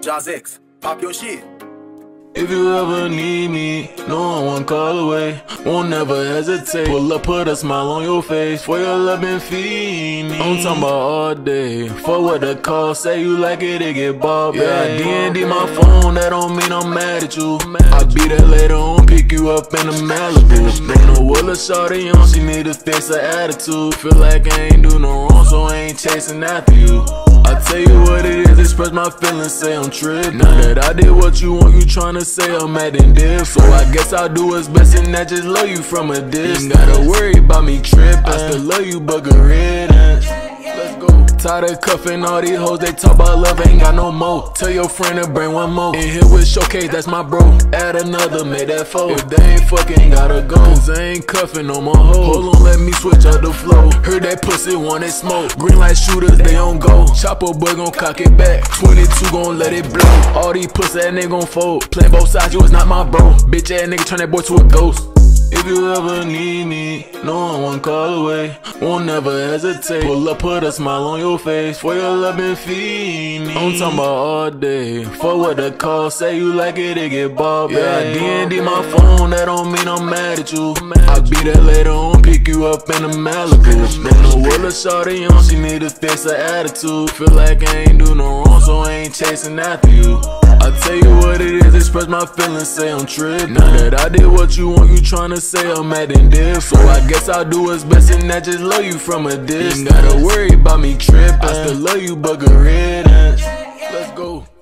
Prod.Jozzex, pop your shit. If you ever need me, no one call away. Won't never hesitate. Pull up, put a smile on your face. For your love and feed me. I'm talking about all day. For what the call, say you like it get bought. Yeah, D&D my phone, that don't mean I'm mad at you. I'll be there later on, pick you up in the Malibu. Don't know what a shawty on, she need to fix her attitude. Feel like I ain't do no wrong, so I ain't chasing after you. I tell you what it is, express my feelings, say I'm tripping. Now that I did what you want, you tryna say I'm acting diff. So I guess I'll do what's best and not just love you from a distance. Ain't gotta worry about me tripping, I still love you but good riddance. Let's go. Tired of cuffing all these hoes, they talk about love, ain't got no more. Tell your friend to bring one more. In here with Showcase, that's my bro. Add another, make that four. If they ain't fucking, gotta go. Cause they ain't cuffing no more hoes. Hold on, let me switch up the flow. Heard that pussy wanted smoke. Green light shooters, they on go. Chopper boy gon' cock it back. 22 gon' let it blow. All these pussy ass nigga gon' fold. Playing both sides, you was not my bro. Bitch ass nigga turn that boy to a ghost. If you ever need me, no one call away. Won't never hesitate. Pull up, put a smile on your face. For your love and feed me. I'm talking about all day. For what the call, say you like it get bought. Yeah, D&D my phone, that don't mean I'm mad at you. I'll be there later on, pick you up in the Malibu. Don't know what a shawty on, she need to fix her attitude. Feel like I ain't do no wrong, so I ain't chasing after you. I tell you what it is, express my feelings, say I'm tripping. Now that I did what you want, you tryna say I'm acting diff. So I guess I'll do what's best and not just love you from a distance. Ain't gotta worry about me tripping, I still love you but good riddance. Let's go.